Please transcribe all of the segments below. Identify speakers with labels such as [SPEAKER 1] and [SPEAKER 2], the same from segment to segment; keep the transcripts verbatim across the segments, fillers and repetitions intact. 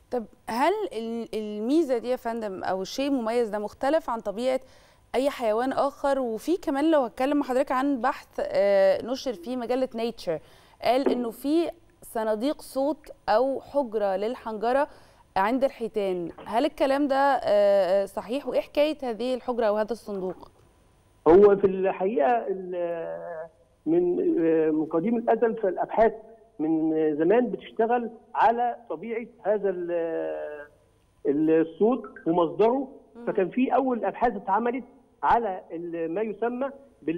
[SPEAKER 1] طب هل ال- الميزه دي يا فندم او الشيء المميز ده مختلف عن طبيعه اي حيوان اخر؟ وفي كمان لو هتكلم مع حضرتك عن بحث آه، نشر في مجله نيتشر، قال انه في صناديق صوت او حجره للحنجره عند الحيتان. هل الكلام ده آه، صحيح؟ وايه حكايه هذه الحجره او هذا الصندوق؟
[SPEAKER 2] هو في الحقيقه ال- من من قديم الازل في الابحاث من زمان بتشتغل على طبيعه هذا ال- الصوت ومصدره. فكان في اول ابحاث اتعملت على ال- ما يسمى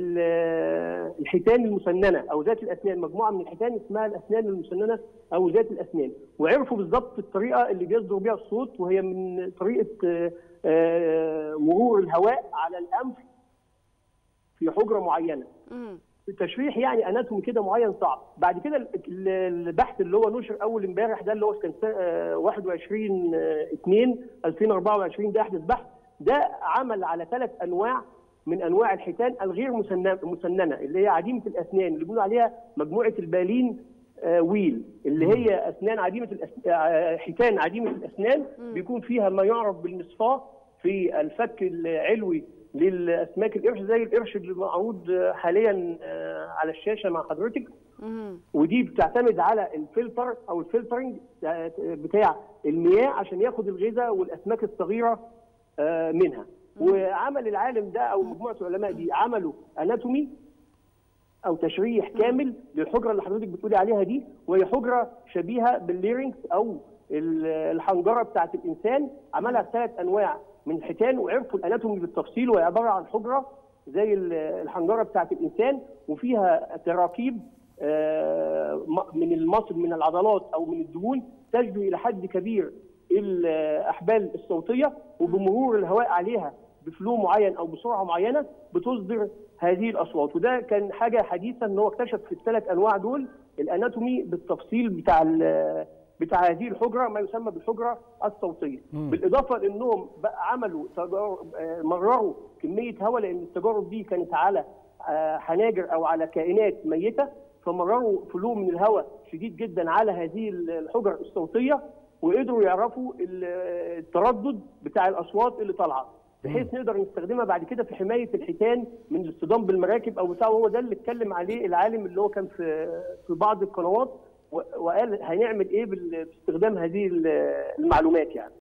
[SPEAKER 2] بالحيتان المسننه او ذات الاسنان، مجموعه من الحيتان اسمها الاسنان المسننه او ذات الاسنان، وعرفوا بالضبط الطريقه اللي بيصدر بها الصوت، وهي من طريقه آه، آه، مرور الهواء على الانف في حجره معينه.
[SPEAKER 1] امم
[SPEAKER 2] التشريح يعني اناتومي كده معين صعب. بعد كده ال- ال- البحث اللي هو نشر اول امبارح ده اللي هو كان سنة- آه، واحد وعشرين اتنين ألفين وأربعة وعشرين، ده احدث بحث، ده عمل على ثلاث انواع من انواع الحيتان الغير مسننه مسننه اللي هي عديمه الاسنان، اللي بيقولوا عليها مجموعه البالين آه، ويل، اللي هي اسنان عديمه الأسنان، آه، حيتان عديمه الاسنان بيكون فيها ما يعرف بالمصفاه في الفك العلوي للاسماك القرش، زي القرش اللي معروض حاليا آه، على الشاشه مع حضرتك.
[SPEAKER 1] امم
[SPEAKER 2] ودي بتعتمد على الفلتر او الفلترنج بتاع المياه عشان ياخد الغذاء والاسماك الصغيره آه، منها. وعمل العالم ده او مجموعه العلماء دي عملوا اناتومي او تشريح كامل للحجره اللي حضرتك بتقولي عليها دي، وهي حجره شبيهه بالليرنكس او ال- الحنجره بتاعت الانسان. عملها ثلاث انواع من الحيتان وعرفوا الاناتومي بالتفصيل، وهي عباره عن حجره زي ال- الحنجره بتاعت الانسان، وفيها تراكيب آه، م- من المصل من العضلات او من الدهون تشبه الى حد كبير الاحبال الصوتيه، وبمرور الهواء عليها بفلو معين او بسرعه معينه بتصدر هذه الاصوات. وده كان حاجه حديثه ان هو اكتشف في الثلاث انواع دول الاناتومي بالتفصيل بتاع ال- بتاع هذه الحجره، ما يسمى بالحجره الصوتيه.
[SPEAKER 3] مم.
[SPEAKER 2] بالاضافه لانهم بقى عملوا تجارب، آه، مرروا كميه هواء، لان التجارب دي كانت على آه، حناجر او على كائنات ميته، فمرروا فلو من الهواء شديد جدا على هذه الحجر الصوتيه، وقدروا يعرفوا ال- التردد بتاع الاصوات اللي طالعه، بحيث نقدر نستخدمها بعد كده في حمايه الحيتان من الاصطدام بالمراكب او بتاع. هو ده اللي اتكلم عليه العالم اللي هو كان في في بعض القنوات، و- وقال هنعمل ايه بال- باستخدام هذه المعلومات يعني.